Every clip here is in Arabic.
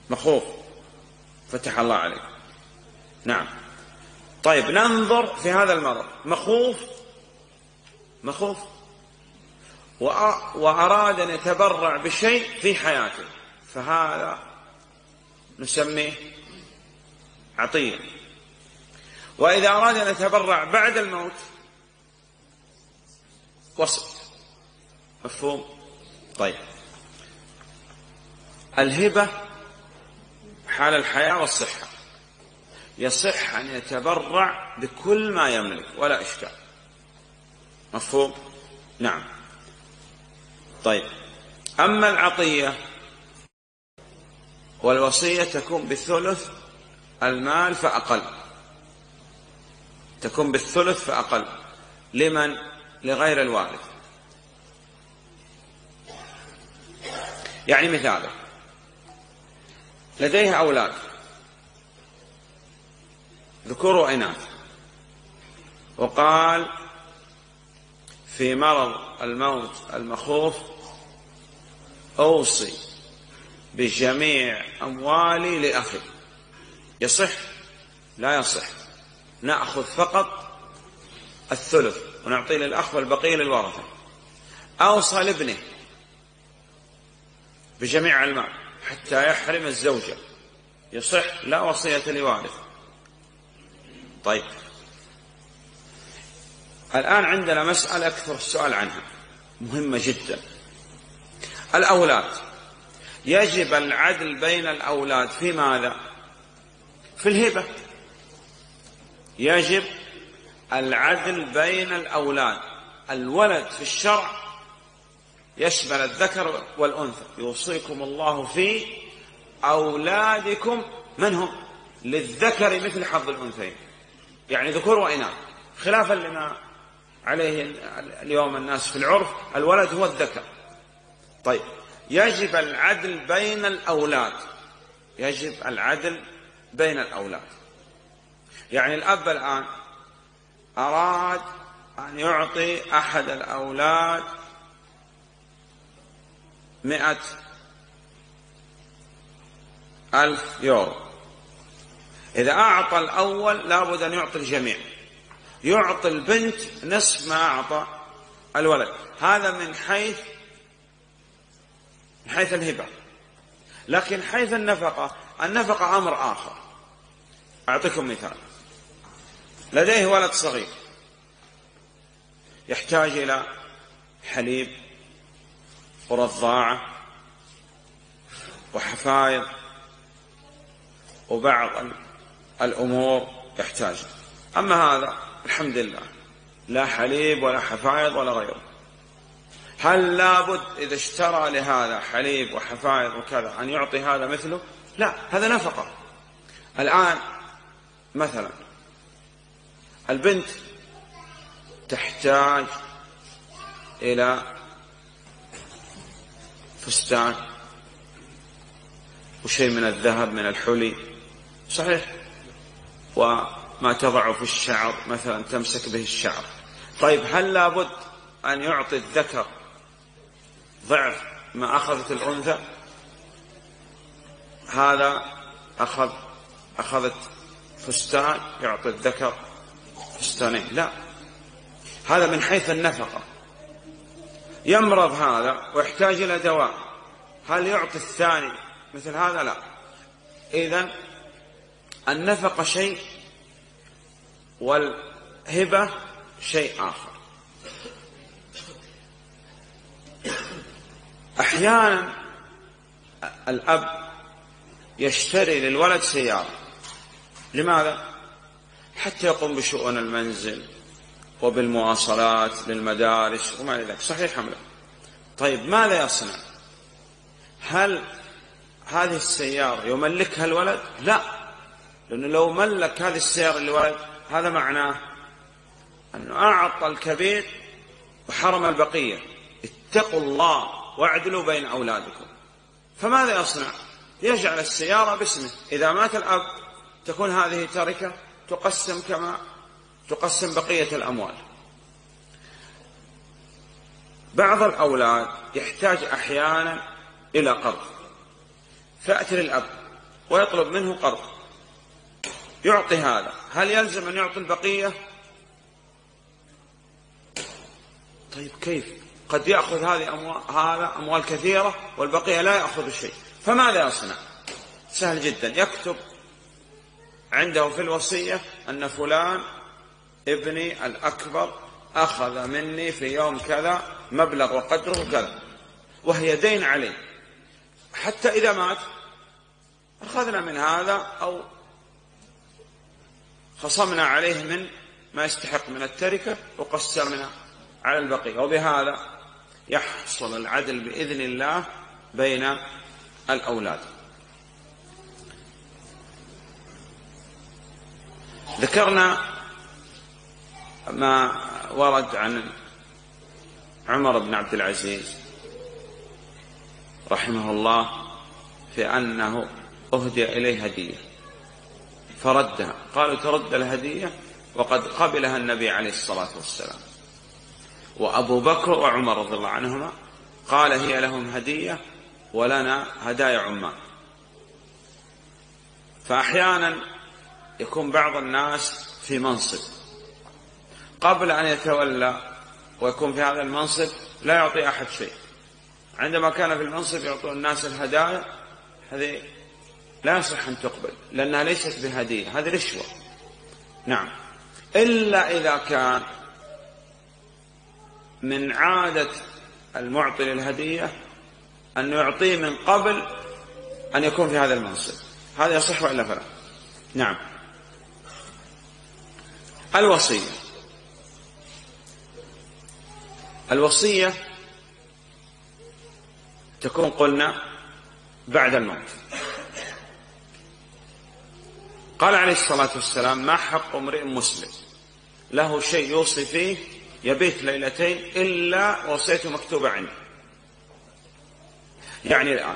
مخوف. فتح الله عليك. نعم. طيب ننظر في هذا المرض، مخوف وأراد أن يتبرع بشيء في حياته، فهذا نسميه عطية. وإذا أراد أن يتبرع بعد الموت وسط. مفهوم؟ طيب الهبة حال الحياة والصحة يصح أن يتبرع بكل ما يملك ولا إشكال. مفهوم؟ نعم. طيب أما العطية والوصية تكون بثلث المال فأقل، تكون بالثلث فأقل. لمن؟ لغير الوارث. يعني مثاله لديه أولاد ذكور وإناث، وقال في مرض الموت المخوف أوصي بجميع أموالي لأخي. يصح؟ لا يصح. نأخذ فقط الثلث ونعطيه للأخ والبقية للورثة. أوصى لابنه بجميع المال حتى يحرم الزوجة. يصح؟ لا وصية لوارث. طيب الآن عندنا مسألة أكثر السؤال عنها، مهمة جدا. الأولاد يجب العدل بين الأولاد في ماذا؟ في الهبة. يجب العدل بين الأولاد. الولد في الشرع يشمل الذكر والأنثى. يوصيكم الله في أولادكم، من هم؟ للذكر مثل حظ الأنثيين، يعني ذكور وإناث، خلافا لما عليه اليوم الناس في العرف، الولد هو الذكر. طيب يجب العدل بين الأولاد، يجب العدل بين الأولاد. يعني الأب الآن أراد أن يعطي أحد الأولاد 100,000 يورو. إذا أعطى الأول لابد أن يعطي الجميع، يعطي البنت نصف ما أعطى الولد. هذا من حيث الهبة. لكن حيث النفقة أمر آخر. أعطيكم مثال. لديه ولد صغير يحتاج إلى حليب ورضاعة وحفايض وبعض الأمور يحتاج. أما هذا الحمد لله لا حليب ولا حفايض ولا غيره. هل لابد إذا اشترى لهذا حليب وحفايض وكذا أن يعطي هذا مثله؟ لا، هذا نفقة. الآن مثلا البنت تحتاج إلى فستان وشيء من الذهب من الحلي، صحيح، وما تضع في الشعر مثلا تمسك به الشعر. طيب هل لابد أن يعطي الذكر ضعف ما أخذت الأنثى؟ هذا أخذت فستان يعطي الذكر فستانين؟ لا، هذا من حيث النفقة. يمرض هذا ويحتاج إلى دواء، هل يعطي الثاني مثل هذا؟ لا. إذن النفقة شيء والهبة شيء آخر. أحيانا الأب يشتري للولد سيارة. لماذا؟ حتى يقوم بشؤون المنزل وبالمواصلات للمدارس وما إلى ذلك، صحيح أم لا؟ طيب ماذا يصنع؟ هل هذه السيارة يملكها الولد؟ لا، لأنه لو ملك هذه السيارة للولد هذا معناه أنه أعطى الكبير وحرم البقية. اتقوا الله واعدلوا بين أولادكم. فماذا يصنع؟ يجعل السيارة باسمه. إذا مات الأب تكون هذه تركة تقسم كما تقسم بقية الأموال. بعض الأولاد يحتاج أحيانا إلى قرض، فأتي للأب ويطلب منه قرض، يعطي هذا، هل يلزم أن يعطي البقية؟ طيب كيف؟ قد يأخذ هذه أموال كثيرة والبقية لا يأخذ شيء، فماذا يصنع؟ سهل جدا، يكتب عنده في الوصية أن فلان ابني الأكبر أخذ مني في يوم كذا مبلغ وقدره كذا، وهي دين عليه، حتى إذا مات أخذنا من هذا أو خصمنا عليه من ما يستحق من التركة وقسمنا على البقية، وبهذا يحصل العدل بإذن الله بين الأولاد. ذكرنا ما ورد عن عمر بن عبد العزيز رحمه الله في أنه أهدي إليه هدية فردها، قالوا ترد الهدية وقد قبلها النبي عليه الصلاة والسلام، وأبو بكر وعمر رضي الله عنهما قال هي لهم هدية ولنا هدايا عمان. فأحيانا يكون بعض الناس في منصب قبل أن يتولى ويكون في هذا المنصب لا يعطي أحد شيء، عندما كان في المنصب يعطون الناس الهدايا، هذه لا يصح أن تقبل لأنها ليست بهدية، هذه رشوة. نعم، إلا إذا كان من عادة المعطي للهدية أن يعطيه من قبل أن يكون في هذا المنصب، هذا يصح وإلا فلا. نعم. الوصية تكون قلنا بعد الموت. قال عليه الصلاة والسلام ما حق امرئ مسلم له شيء يوصي فيه يبيت ليلتين إلا وصيته مكتوبة عنده. يعني الآن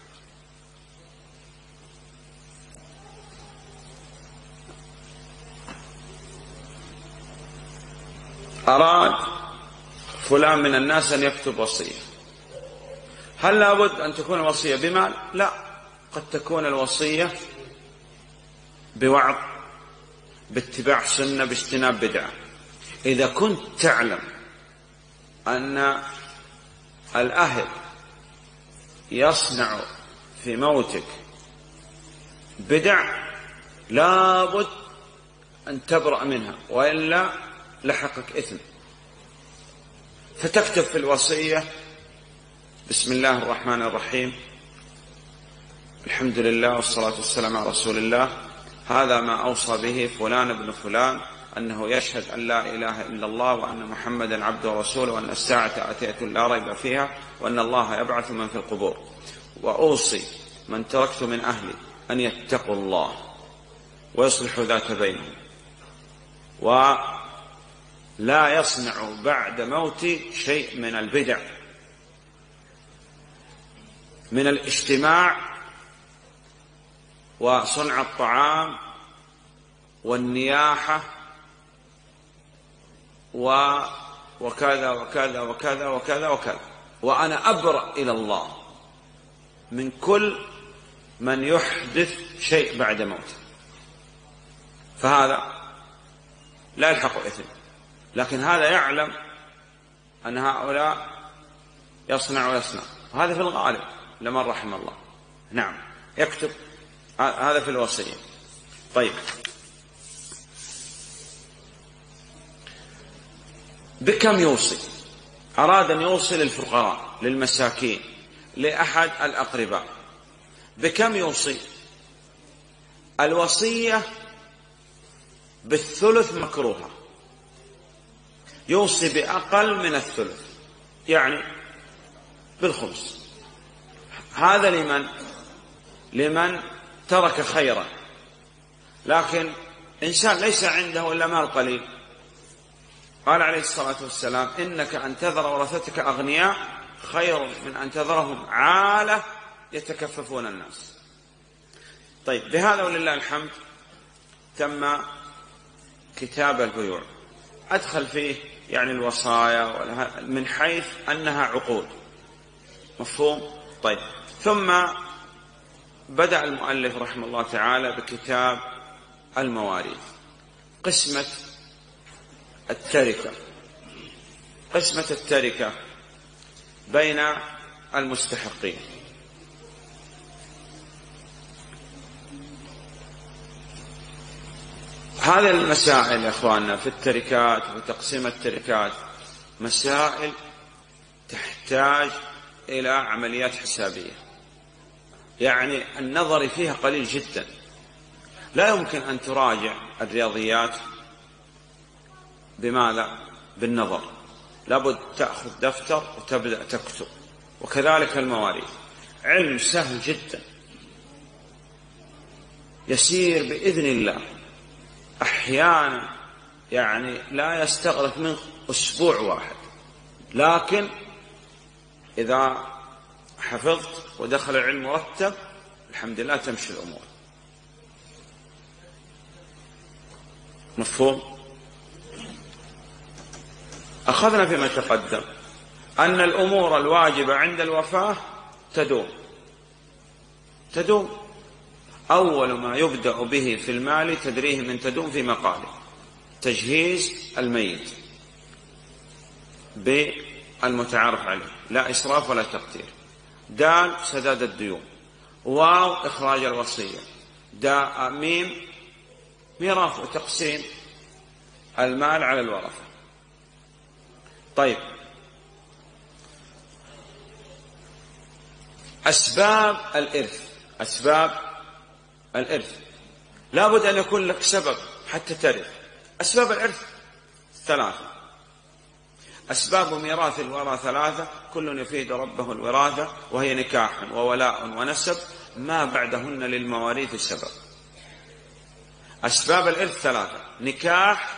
أراد فلان من الناس أن يكتب وصية، هل لابد أن تكون الوصية بمال؟ لا، قد تكون الوصية بوعظ، باتباع سنة، باجتناب بدعة. إذا كنت تعلم أن الأهل يصنع في موتك بدع لابد أن تبرأ منها وإلا لحقك إثم، فتكتب في الوصية بسم الله الرحمن الرحيم الحمد لله والصلاة والسلام على رسول الله، هذا ما أوصى به فلان ابن فلان أنه يشهد أن لا إله إلا الله وأن محمدا عبده ورسوله وأن الساعة آتية لا ريب فيها وأن الله يبعث من في القبور، وأوصي من تركت من أهلي أن يتقوا الله ويصلحوا ذات بينهم ولا يصنع بعد موتي شيء من البدع، من الاجتماع وصنع الطعام والنياحة وكذا وكذا وكذا وكذا وكذا، وأنا أبرأ إلى الله من كل من يحدث شيء بعد موته، فهذا لا يلحق إثم. لكن هذا يعلم أن هؤلاء يصنع ويصنع، وهذا في الغالب لمن رحم الله. نعم، يكتب هذا في الوصية. طيب، بكم يوصي؟ أراد أن يوصي للفقراء، للمساكين، لأحد الأقرباء، بكم يوصي؟ الوصية بالثلث مكروهة، يوصي بأقل من الثلث، يعني بالخمس. هذا لمن ترك خيرا. لكن إنسان ليس عنده إلا مال قليل، قال عليه الصلاة والسلام إنك أن تذر ورثتك أغنياء خير من أن تذرهم عالة يتكففون الناس. طيب، بهذا ولله الحمد تم كتاب البيوع، أدخل فيه يعني الوصايا من حيث أنها عقود، مفهوم؟ طيب، ثم بدأ المؤلف رحمه الله تعالى بكتاب المواريث، قسمة التركة، قسمة التركة بين المستحقين. هذه المسائل يا أخواننا في التركات وتقسيم التركات مسائل تحتاج إلى عمليات حسابية، يعني النظر فيها قليل جدا. لا يمكن أن تراجع الرياضيات بماذا؟ بالنظر، لابد تأخذ دفتر وتبدأ تكتب. وكذلك المواريث، علم سهل جدا يسير بإذن الله، أحيانا يعني لا يستغرق منه أسبوع واحد، لكن إذا حفظت ودخل العلم مرتب الحمد لله تمشي الأمور. مفهوم؟ أخذنا فيما تقدم أن الأمور الواجبة عند الوفاة تدوم. أول ما يبدأ به في المال تدريه من تدوم في مقاله: تجهيز الميت بالمتعارف عليه، لا إسراف ولا تقتير. دال سداد الديون، واو إخراج الوصية، داء ميم ميراث وتقسيم المال على الورثة. طيب، أسباب الإرث لابد أن يكون لك سبب حتى ترث. أسباب الإرث 3. أسباب ميراث الورى 3، كل يفيد ربه الوراثة، وهي نكاح وولاء ونسب، ما بعدهن للمواريث سبب. أسباب الإرث 3: نكاح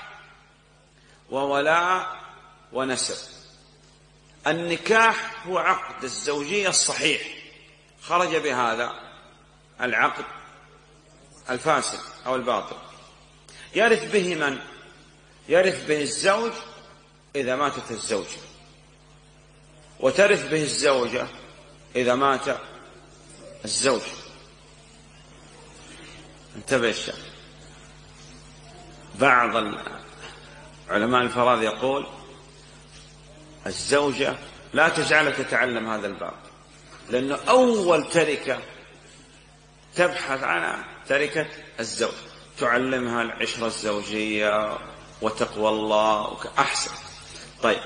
وولاء ونسب. النكاح هو عقد الزوجية الصحيح، خرج بهذا العقد الفاسد أو الباطل. يرث به من؟ يرث به الزوج إذا ماتت الزوجة، وترث به الزوجة إذا مات الزوج. انتبه الشيخ، بعض علماء الفراغ يقول الزوجة لا تجعلك تتعلم هذا الباب، لأنه أول تركة تبحث عنها تركة الزوج، تعلمها العشرة الزوجية وتقوى الله أحسن. طيب،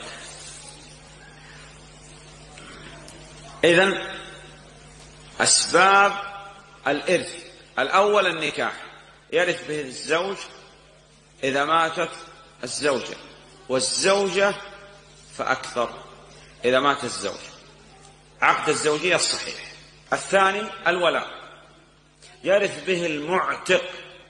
إذن أسباب الإرث: الأول النكاح، يرث به الزوج إذا ماتت الزوجة، والزوجة فأكثر إذا مات الزوج، عقد الزوجية الصحيح. الثاني الولاء، يرث به المعتق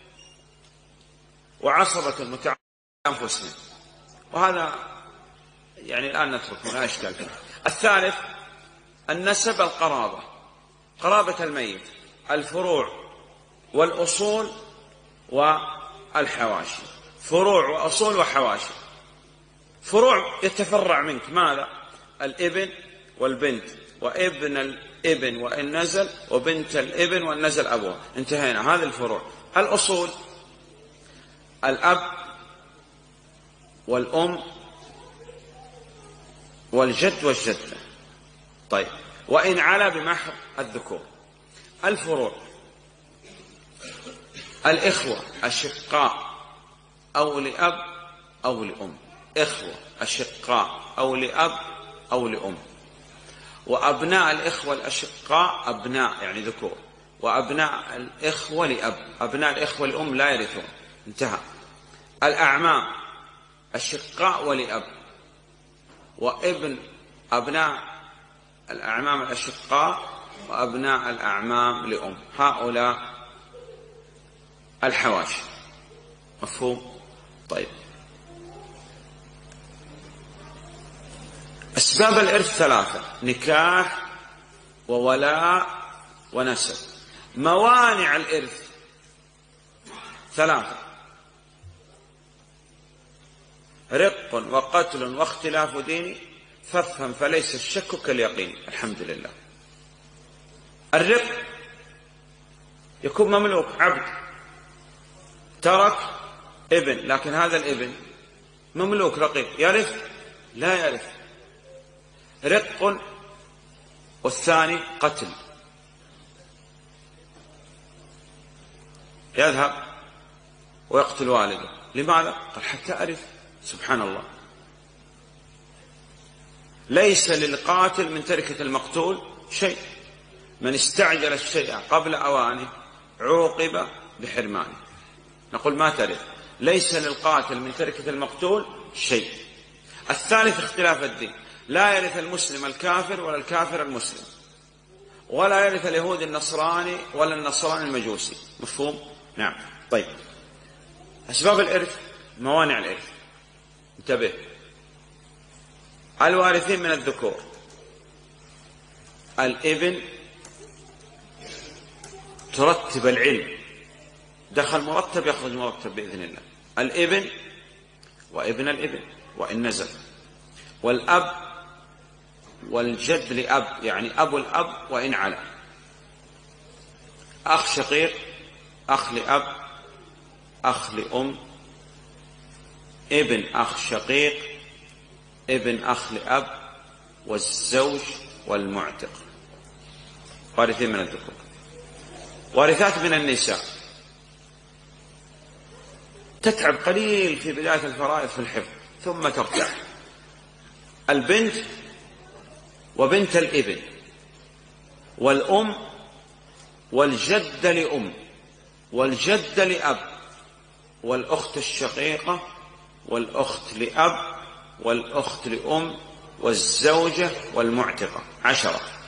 وعصبة المتعلق أنفسهم، وهذا يعني الآن نتركه لا إشكال فيه. الثالث النسب، القرابة، قرابة الميت، الفروع والأصول والحواشي. فروع وأصول وحواشي. فروع يتفرع منك ماذا؟ الابن والبنت، وابن الابن وإن نزل، وبنت الابن وإن نزل أبوه، انتهينا، هذه الفروع. الأصول الأب والأم والجد والجدة. طيب، وإن علا بمحض الذكور. الفروع الإخوة أشقاء أو لأب أو لأم، إخوة أشقاء أو لأب أو لأم. وأبناء الإخوة الأشقاء أبناء يعني ذكور، وأبناء الإخوة لأب، أبناء الإخوة لأم لا يرثون، انتهى. الأعمام أشقاء ولأب، وابن أبناء الأعمام الأشقاء وأبناء الأعمام لأم، هؤلاء الحواشي. مفهوم؟ طيب، أسباب الإرث 3: نكاح وولاء ونسب. موانع الإرث 3: رق وقتل واختلاف دين، فافهم فليس الشك كاليقين. الحمد لله. الرق يكون مملوك عبد، ترك ابن، لكن هذا الابن مملوك رقيق، يرث؟ لا يرث. رق والثاني قتل، يذهب ويقتل والده. لماذا؟ قال حتى أرث. سبحان الله. ليس للقاتل من تركة المقتول شيء. من استعجل الشيء قبل أوانه عوقب بحرمانه. نقول ما ترث. ليس للقاتل من تركة المقتول شيء. الثالث اختلاف الدين، لا يرث المسلم الكافر ولا الكافر المسلم، ولا يرث اليهود النصراني ولا النصراني المجوسي. مفهوم؟ نعم. طيب، أسباب الإرث، موانع الإرث. انتبه، الوارثين من الذكور: الابن ترتب العلم، دخل مرتب يخرج مرتب بإذن الله. الابن وابن الابن وإن نزل، والأب والجد لأب، يعني أبو الأب وإن علا، أخ شقيق، أخ لأب، أخ لأم، ابن أخ شقيق، ابن أخ لأب، والزوج والمعتق. وارثين من الذكور. وارثات من النساء تتعب قليل في بداية الفرائض في الحفظ ثم ترتاح: البنت وبنت الابن، والأم، والجد لأم، والجد لأب، والأخت الشقيقة، والأخت لأب، والأخت لأم، والزوجة والمعتقة. 10.